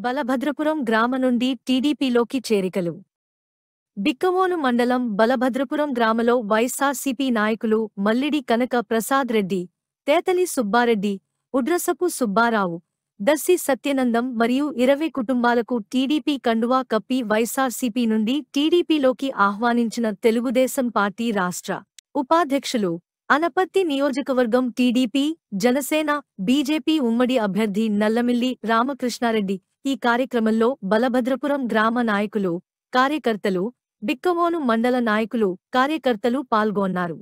బలభద్రపురం గ్రామ నుండి టీడీపీలోకి చేరికలు. బిక్కవోలు మండలం బలభద్రపురం గ్రామలో వైఎస్సార్సీపీ నాయకులు మల్లిడి కనక ప్రసాద్ రెడ్డి, తేతలి సుబ్బారెడ్డి, ఉడ్రసపు సుబ్బారావు, దర్శి సత్యనందం మరియు 20 కుటుంబాలకు టీడీపీ కండువా కప్పి వైఎస్సార్సీపీ నుండి టీడీపీలోకి ఆహ్వానించిన తెలుగుదేశం పార్టీ రాష్ట్ర ఉపాధ్యక్షులు, అనపర్తి నియోజకవర్గం టీడీపీ, జనసేన, బీజేపీ ఉమ్మడి అభ్యర్థి నల్లమిల్లి రామకృష్ణారెడ్డి. ఈ కార్యక్రమంలో బలభద్రపురం గ్రామ నాయకులు, కార్యకర్తలు, బిక్కవోలు మండల నాయకులు, కార్యకర్తలు పాల్గొన్నారు.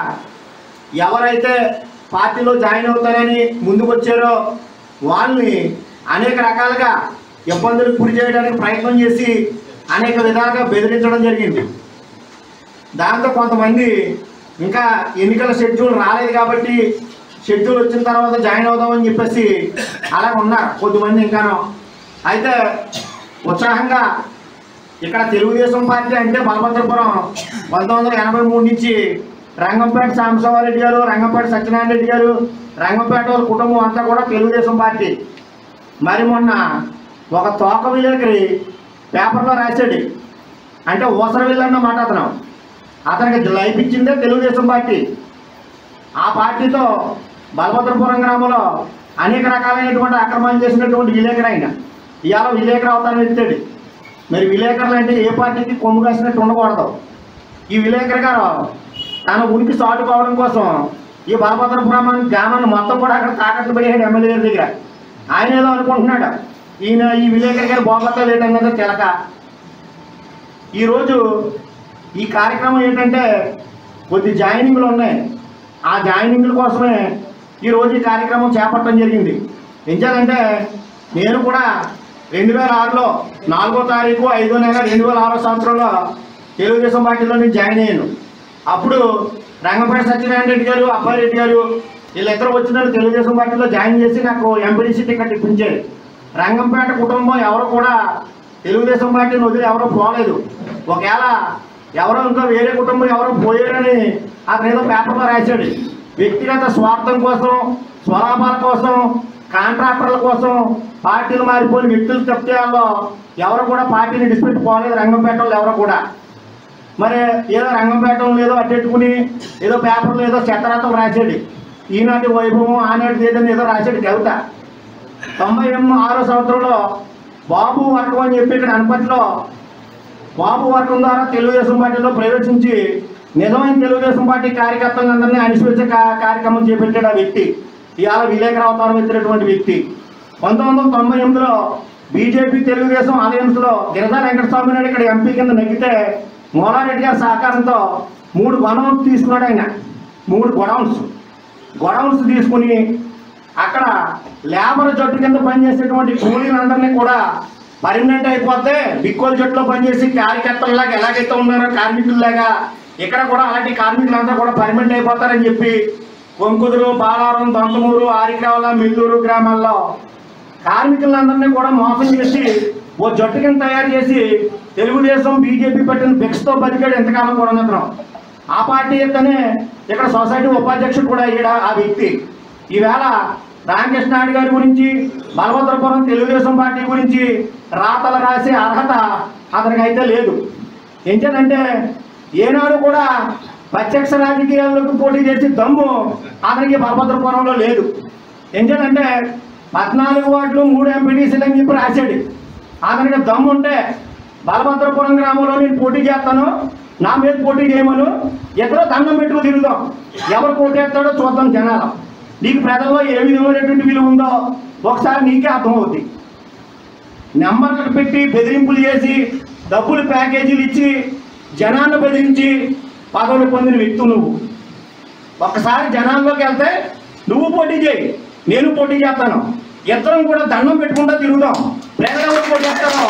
ఎవరైతే పార్టీలో జాయిన్ అవుతారని ముందుకొచ్చారో వాళ్ళని అనేక రకాలుగా ఇబ్బందులకు గురి చేయడానికి ప్రయత్నం చేసి అనేక విధాలుగా బెదిరించడం జరిగింది. దాంతో కొంతమంది ఇంకా ఎన్నికల షెడ్యూల్ రాలేదు కాబట్టి షెడ్యూల్ వచ్చిన తర్వాత జాయిన్ అవుదామని చెప్పేసి అలా ఉన్నారు కొద్దిమంది ఇంకాను. అయితే ఉత్సాహంగా ఇక్కడ తెలుగుదేశం పార్టీ అంటే బలభద్రపురం 1983 నుంచి రంగంపేట సాంబశివరెడ్డి గారు, రంగంపేట సత్యనారాయణ రెడ్డి గారు, రంగంపేట వాళ్ళ కుటుంబం అంతా కూడా తెలుగుదేశం పార్టీ. మరి మొన్న ఒక తోక విలేకరి పేపర్లో రాశాడు, అంటే ఊసర విల్లన్నమాట అతనికి లైఫ్ ఇచ్చిందే తెలుగుదేశం పార్టీ. ఆ పార్టీతో బలభద్రపురం గ్రామంలో అనేక రకాలైనటువంటి అక్రమాలు చేసినటువంటి విలేకరు ఆయన ఇవాళ విలేకరు అవతారం ఎత్తాడు. మరి విలేకరులు అంటే ఏ పార్టీకి కొమ్ము కాసినట్టు ఉండకూడదు. ఈ విలేకరు గారు తన ఉనికి చాటుకోవడం కోసం ఈ బలభద్రపురం గ్రామాన్ని మొత్తం కూడా అక్కడ తాకట్లు పడేసాడు ఎమ్మెల్యే గారి దగ్గర. ఆయన ఏదో అనుకుంటున్నాడు, ఈయన ఈ విలేకరు గారు బాగోతా లేదన్నదో తెలక. ఈరోజు ఈ కార్యక్రమం ఏంటంటే కొద్ది జాయినింగ్లు ఉన్నాయి. ఆ జాయినింగ్ల కోసమే ఈరోజు ఈ కార్యక్రమం చేపట్టడం జరిగింది. ఎంచేదంటే నేను కూడా 2006లో 4వ తారీఖు 5వ నెల 2006 సంవత్సరంలో తెలుగుదేశం పార్టీలో నేను జాయిన్ అయ్యాను. అప్పుడు రంగంపేట సత్యనారాయణ రెడ్డి గారు, అబ్బారెడ్డి గారు వీళ్ళిద్దరూ వచ్చినట్టు తెలుగుదేశం పార్టీలో జాయిన్ చేసి నాకు ఎంపీడీసీ టికెట్ ఇప్పించారు. రంగంపేట కుటుంబం ఎవరు కూడా తెలుగుదేశం పార్టీని వదిలి ఎవరో పోలేదు. ఒకవేళ ఎవరో ఇంకా వేరే కుటుంబం ఎవరో పోయారని అతను ఏదో పేపర్లో రాశాడు. వ్యక్తిగత స్వార్థం కోసం, స్వలాభాల కోసం, కాంట్రాక్టర్ల కోసం పార్టీలు మారిపోయిన వ్యక్తులు తప్పితే వాళ్ళు ఎవరు కూడా పార్టీని డిస్పెట్ పోలేదు రంగంపేట వాళ్ళు ఎవరు కూడా. మరి ఏదో రంగంపేట ఏదో అట్టెట్టుకుని ఏదో పేపర్లో ఏదో చెత్తరాతం రాశాడు. ఈనాటి వైభవం ఆనాటి ఏదైనా ఏదో రాశాడు కవిత. 96వ సంవత్సరంలో బాబు వర్గం అని చెప్పి ఇక్కడ అనపర్తిలో బాబు వర్గం ద్వారా తెలుగుదేశం పార్టీలో ప్రవేశించి నిజమైన తెలుగుదేశం పార్టీ కార్యకర్తలందరినీ అణిచివేసే కార్యక్రమం చేపట్టాడు ఆ వ్యక్తి. ఇవాళ విలేకరు అవతారం ఎత్తినటువంటి వ్యక్తి. 1998లో బీజేపీ తెలుగుదేశం అలయన్స్లో గిరిజా వెంకటస్వామి నాయుడు ఇక్కడ ఎంపీ కింద నెగ్గితే మోలారెడ్డి గారి సహకారంతో 3 గొడౌన్స్ తీసుకున్నాడు ఆయన. 3 గొడౌన్స్ తీసుకుని అక్కడ లేబర్ జట్టు కింద పనిచేసేటువంటి కూలీలందరినీ కూడా పర్మనెంట్ అయిపోతే బిక్కోలు జట్టులో పనిచేసి కార్యకర్తలలాగా ఎలాగైతే ఉన్నారో కార్మికుల్లాగా ఇక్కడ కూడా అలాంటి కార్మికులందరూ కూడా పర్మనెంట్ అయిపోతారని చెప్పి కొంకుదురు, బాలారం, దొంతమూరు, ఆరికావల, మిల్లూరు గ్రామాల్లో కార్మికులందరినీ కూడా మోసం చేసి ఓ జట్టు కింద తయారు చేసి తెలుగుదేశం బీజేపీ పట్టిన బిక్స్తో బతికాడు ఎంతకాలం కూడా అతను. ఆ పార్టీ ఎత్తనే ఇక్కడ సొసైటీ ఉపాధ్యక్షుడు కూడా అయ్యాడు ఆ వ్యక్తి. ఈవేళ రామకృష్ణారెడ్డి గారి గురించి, బలభద్రపురం తెలుగుదేశం పార్టీ గురించి రాతలు రాసే అర్హత అతనికి అయితే లేదు. ఏంటంటే ఏనాడు కూడా ప్రత్యక్ష రాజకీయాల్లోకి పోటీ చేసి దమ్ము అతనికి బలభద్రపురంలో లేదు. ఏంటంటే 14 వార్డులు 3 ఎంపీటీసీలు అని చెప్పి రాశాడు. అతనికి దమ్ము ఉంటే బలభద్రపురం గ్రామంలో నేను పోటీ చేస్తాను, నా మీద పోటీ చేయమను, ఎక్కడో దండం పెట్టుకు తిరుగుదాం, ఎవరు పోటీ చేస్తాడో చూద్దాం. జనాలు నీకు ప్రజల్లో ఏ విధమైనటువంటి విలువ ఉందో ఒకసారి నీకే అర్థమవుతుంది. నెంబర్లకు పెట్టి బెదిరింపులు చేసి డబ్బులు ప్యాకేజీలు ఇచ్చి జనాన్ని బెదిరించి పదవులు పొందిన వ్యక్తులు నువ్వు. ఒక్కసారి జనాల్లోకి వెళ్తే నువ్వు పోటీ చేయి, నేను పోటీ చేస్తాను, ఇద్దరం కూడా దండం పెట్టుకుంటా తిరుగుదాం, ప్రజలు పోటీ చేస్తాను.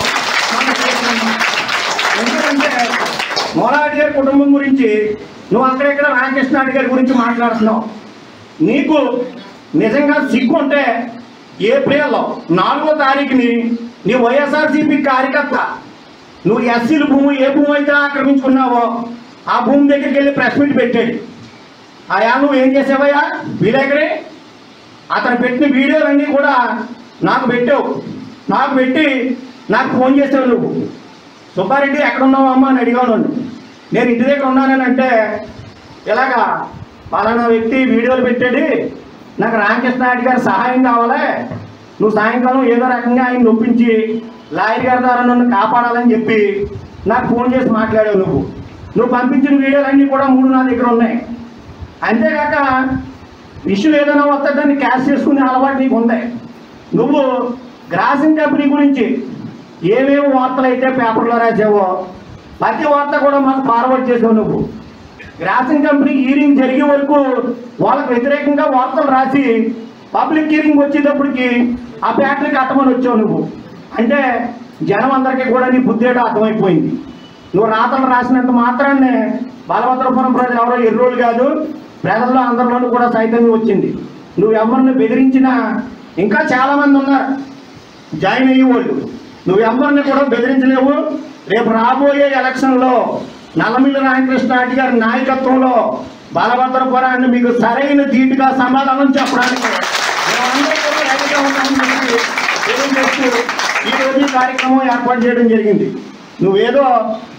ఎందుకంటే మోలారెడ్డి గారి కుటుంబం గురించి నువ్వు అక్కడెక్కడ రామకృష్ణారెడ్డి గారి గురించి మాట్లాడుతున్నావు. నీకు నిజంగా సిగ్గు ఉంటే ఏప్రిల్ 4వ తారీఖుని నీ వైఎస్ఆర్సీపీ కార్యకర్త నువ్వు ఎస్సీల భూమి ఏ భూమి అయితే ఆక్రమించుకున్నావో ఆ భూమి దగ్గరికి వెళ్ళి ప్రెస్ మీట్ పెట్టాడు. ఆయా నువ్వు ఏం చేసావయ్యా విలేకరి? అతను పెట్టిన వీడియోలన్నీ కూడా నాకు పెట్టావు. నాకు పెట్టి నాకు ఫోన్ చేసావు నువ్వు. సుబ్బారెడ్డి ఎక్కడున్నావు అమ్మ అని అడిగాను. నేను ఇంటి దగ్గర ఉన్నానని అంటే, ఇలాగా పలానా వ్యక్తి వీడియోలు పెట్టాడు, నాకు రామకృష్ణారెడ్డి గారి సహాయం కావాలి, నువ్వు సాయంకాలం ఏదో రకంగా ఆయన ఒప్పించి లాయర్ గారి ద్వారా నన్ను కాపాడాలని చెప్పి నాకు ఫోన్ చేసి మాట్లాడావు. నువ్వు పంపించిన వీడియోలన్నీ కూడా 3 నా దగ్గర ఉన్నాయి. అంతేకాక ఇష్యూ ఏదైనా వస్తే దాన్ని క్యాష్ చేసుకునే అలవాటు నీకు ఉంది. నువ్వు గ్రాసిన్ కంపెనీ గురించి ఏమేమి వార్తలు అయితే పేపర్లో రాసావో ప్రతి వార్త కూడా మాకు ఫార్వర్డ్ చేసావు. నువ్వు గ్రాసిన్ కంపెనీ హీరింగ్ జరిగే వరకు వాళ్ళకు వ్యతిరేకంగా వార్తలు రాసి పబ్లిక్ హీరింగ్ వచ్చేటప్పటికి ఆ ఫ్యాక్టరీ కట్టమని వచ్చావు. నువ్వు అంటే జనం అందరికీ కూడా నీ బుద్ధి ఏంటో అర్థమైపోయింది. నువ్వు రాతలు రాసినంత మాత్రాన్నే బలభద్రపురం ప్రజలు ఎవరో ఎర్రోళ్ళు కాదు, ప్రజల్లో అందరిలోనూ కూడా చైతన్యం వచ్చింది. నువ్వు ఎవరిని బెదిరించినా ఇంకా చాలామంది ఉన్నారు జాయిన్ అయ్యేవాళ్ళు. నువ్వు ఎవరిని కూడా బెదిరించలేవు. రేపు రాబోయే ఎలక్షన్లో నల్లమిల్లి రామకృష్ణారెడ్డి గారి నాయకత్వంలో బలభద్రపురాన్ని మీకు సరైన ధీటుగా సమాధానం చెప్పడానికి మేమందరూ కూడా రెడీగా ఉన్నామని చెప్పి తెలియజేస్తూ ఈరోజు ఈ కార్యక్రమం ఏర్పాటు చేయడం జరిగింది. నువ్వేదో